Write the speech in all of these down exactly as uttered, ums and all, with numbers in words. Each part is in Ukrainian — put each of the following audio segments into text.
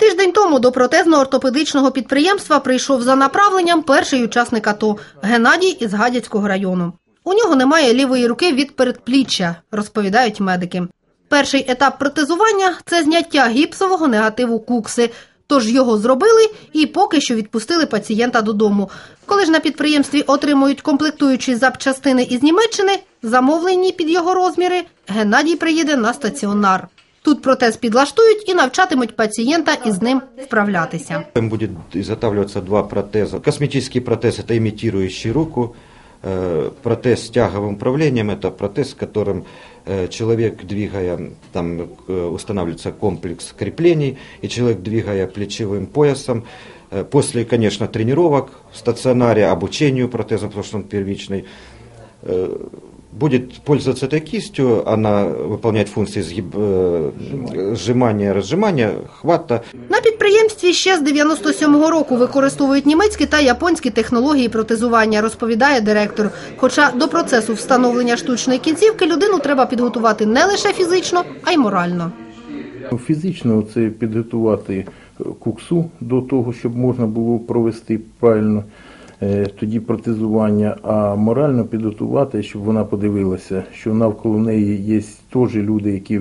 Тиждень тому до протезно-ортопедичного підприємства прийшов за направленням перший учасник АТО – Геннадій із Гадяцького району. У нього немає лівої руки від передпліччя, розповідають медики. Перший етап протезування – це зняття гіпсового негативу кукси. Тож його зробили і поки що відпустили пацієнта додому. Коли ж на підприємстві отримують комплектуючі запчастини із Німеччини, замовлені під його розміри, Геннадій приїде на стаціонар. Тут протез підлаштують і навчатимуть пацієнта із ним вправлятися. Там буде изготавливаться два протеза. Косметический протез – это имитирующий руку. Протез с тяговым управлением – это протез, с которым человек, двигая, там устанавливается комплекс креплений, и человек, двигая плечевым поясом, после, конечно, тренировок в стационаре, обучению протезом, потому что он первичный, будет пользоваться этой кистью, она выполняет функции сжимания, разжимания, хвата. На підприємстві ще з дев'яносто сьомого року використовують німецькі та японські технології протезування, розповідає директор. Хоча до процесу встановлення штучної кінцівки людину треба підготувати не лише фізично, а й морально. Фізично це підготувати куксу до того, щоб можна було провести правильно тоді протезування, а морально підготувати, щоб вона подивилася, що навколо неї є теж люди, які,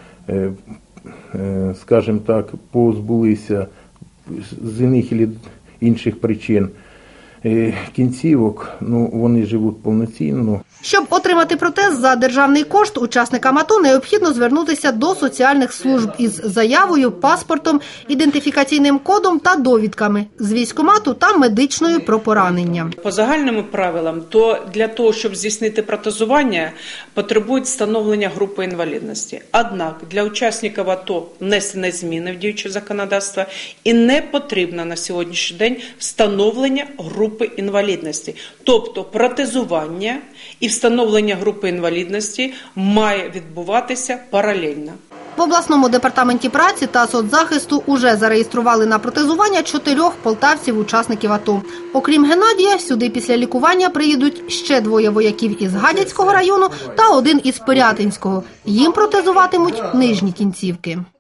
скажімо так, позбулися з іних або інших причин кінцівок, ну, вони живуть повноцінно. Щоб отримати протез за державний кошт, учасникам АТО необхідно звернутися до соціальних служб із заявою, паспортом, ідентифікаційним кодом та довідками з військкомату та медичною про поранення. По загальним правилам, то для того, щоб здійснити протезування, потребують встановлення групи інвалідності. Однак для учасників АТО внесені зміни в діюче законодавство і не потрібно на сьогоднішній день встановлення групи інвалідності. Тобто протезування і встановлення групи інвалідності має відбуватися паралельно. В обласному департаменті праці та соцзахисту уже зареєстрували на протезування чотирьох полтавців-учасників АТО. Окрім Геннадія, сюди після лікування приїдуть ще двоє вояків із Гадяцького району та один із Пирятинського. Їм протезуватимуть нижні кінцівки.